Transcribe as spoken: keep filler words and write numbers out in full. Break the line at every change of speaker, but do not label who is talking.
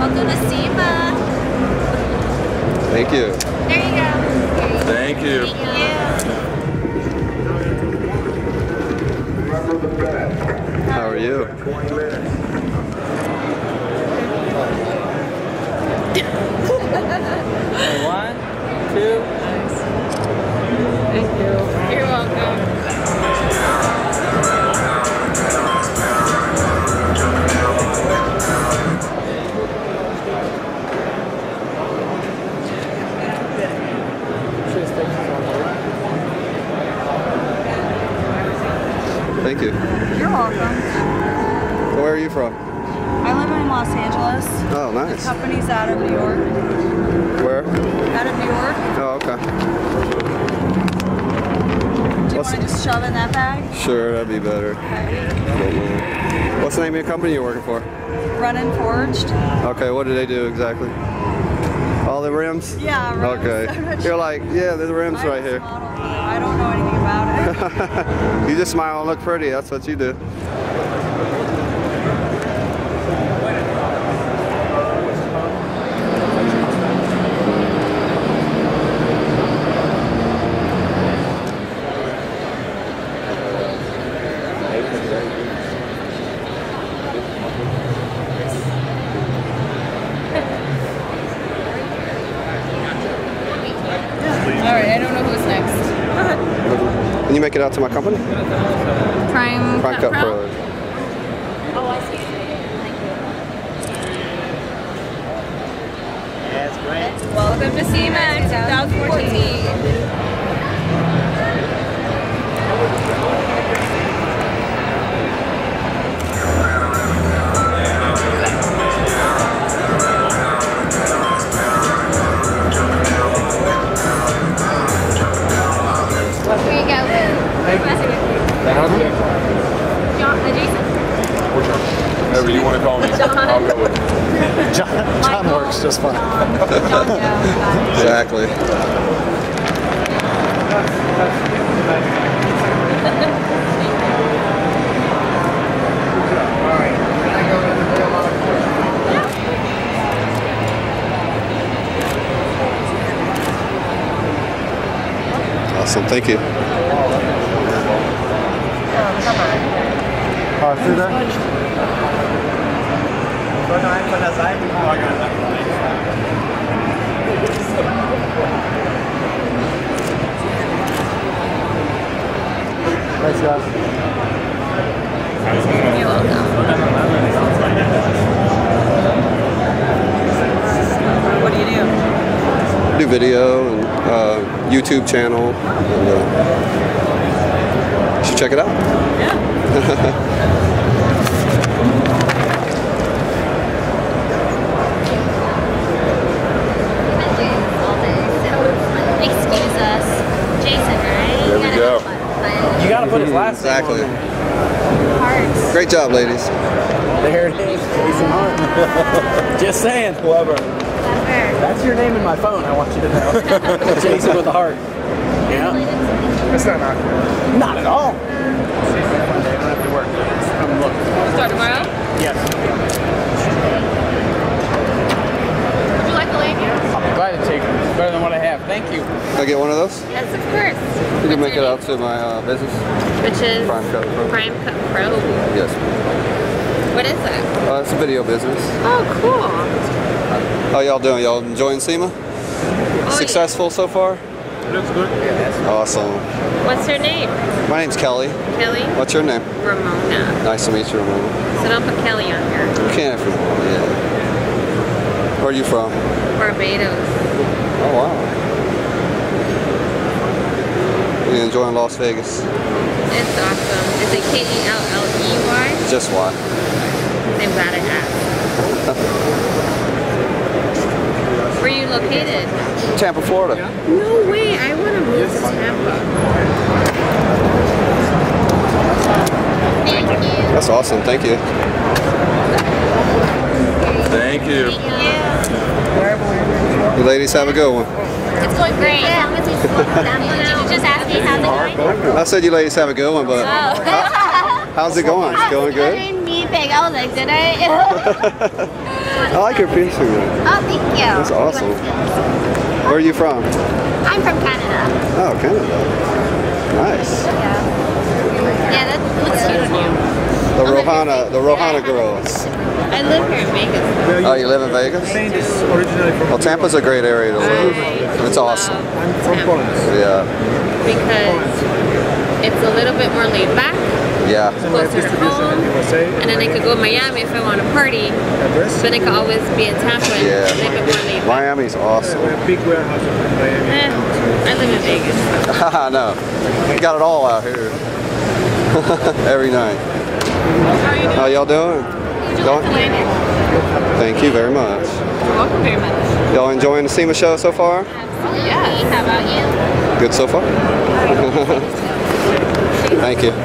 Welcome to Sema.
Thank you.
There you go.
Thank you.
Thank you.
How are you?
One, two. Thank you.
You're welcome.
Thank you.
You're welcome.
Where are you from?
I live in Los Angeles.
Oh,
The
nice.
company's out of New York.
Where?
Out of New York.
Oh, okay.
Do you
What's
want to just shove in that bag?
Sure, that'd be better.
Okay.
What's the name of your company you're working for?
Run and Forged.
Okay, what do they do exactly? All the rims?
Yeah, rims.
Okay.
I'm not
You're
sure.
like, yeah, there's rims
I'm
right
just
here.
model, though. I don't know anything about it.
You just smile and look pretty, that's what you do.
Alright, I don't know who's next.
Can you make it out to my company?
Prime,
Prime Cut Pro.
Oh, I see.
That's great.
Welcome to Sema twenty fourteen. Where you go? John, uh, Jason.
Which one? Whatever you want to call me.
John.
I'll go with it.
John, John works just fine.
John, John Joe.
Exactly. Awesome, thank you.
Oh, through there? Von der Seite. Thanks, guys.
You're welcome.
What do you do?
Do video and uh, YouTube channel. And, uh, you should check it out.
Yeah.
Excuse us. Jason, right?
There we go.
You gotta put his last name
Exactly.
on there.
Hearts.
Great job, ladies.
There it is. Jason Hart. Just saying. Clever.
Clever.
That's your name in my phone, I want you to know. Jason with a heart. Yeah.
That's not awkward.
Not at all. It's a fun day. I don't have to work. Just come look.
Start tomorrow?
Yes.
Would you like a lanyard?
I'll be glad to take it. It's better than what I have. Thank you.
Can I get one of those?
Yes, of course.
You can make it out to my uh, business.
Which is
Prime Cut Pro.
Prime Cut Pro.
Yes.
What is that?
Uh, it's a video business.
Oh, cool.
How y'all doing? Y'all enjoying Sema?
Oh,
Successful so far?
Looks good.
Awesome.
yeah. What's her name?
My name's Kelly.
Kelly?
What's your name?
Ramona.
Nice to meet you, Ramona.
So don't put Kelly on here.
You can't if you want, yeah. Where are you from?
Barbados.
Oh, wow. You enjoying Las Vegas?
It's awesome. Is it K E L L E Y?
Just why?
I'm glad I asked. Where are you located?
Tampa, Florida.
No way, I want to move to Tampa. Thank you.
That's awesome. Thank you.
Thank you.
Thank you.
You ladies have a good one.
It's going great. As long as you slow down. Did you just ask me how's it going?
I said you ladies have a good one, but how, how's it going? It's going
I
good?
didn't mean big. I was like, did I?
I like your picture.
Oh, thank you.
That's awesome. Where are you from?
I'm from Canada.
Oh, Canada. Nice.
Yeah. Yeah, that looks cute on you.
The Rohana, the Rohana girls.
I live here in Vegas.
Oh, you live in Vegas?
Spain is originally from.
Well, Tampa's a great area to live.
I
It's awesome.
I'm from Poland.
Yeah.
Because it's a little bit more laid back,
Yeah.
closer to home, and then I could go to Miami if I want to party, but I could always be in Tampa and
Yeah.
a little bit more laid back.
Miami's awesome.
We have big warehouse in Miami.
Eh, I live in Vegas.
I know. You got it all out here. Every night. How y'all doing? Y'all- Thank you very much.
You're welcome very much.
Y'all enjoying the Sema show so far?
Yeah. How about you?
Good so far? Thank you.